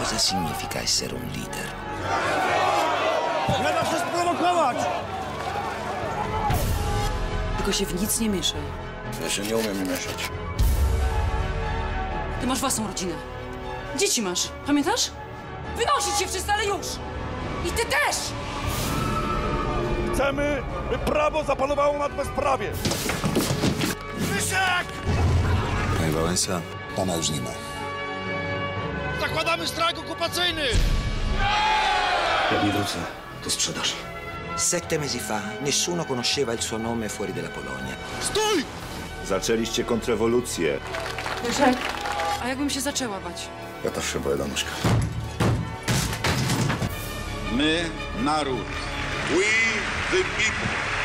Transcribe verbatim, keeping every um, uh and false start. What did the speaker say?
cosa significa essere un leader. Nie da się sprowokować! Tylko się w nic nie mieszaj. Ja się nie umiem mieszać. Ty masz własną rodzinę. Dzieci masz, pamiętasz? Wynosić się wszyscy, ale już! I ty też! Chcemy, by prawo zapanowało nad bezprawie. Wyszek! Panie Wałęsa, pana już nie ma. Zakładamy strajk okupacyjny! Jak nie wrócę, to sprzedaż. Sette mesi fa nessuno conosceva il suo nome fuori della Polonia. Stój! Zaczęliście kontrrewolucję. Leszek, a jakbym się zaczęła bać? Ja też się boję, Danuszka. My, naród. We the people.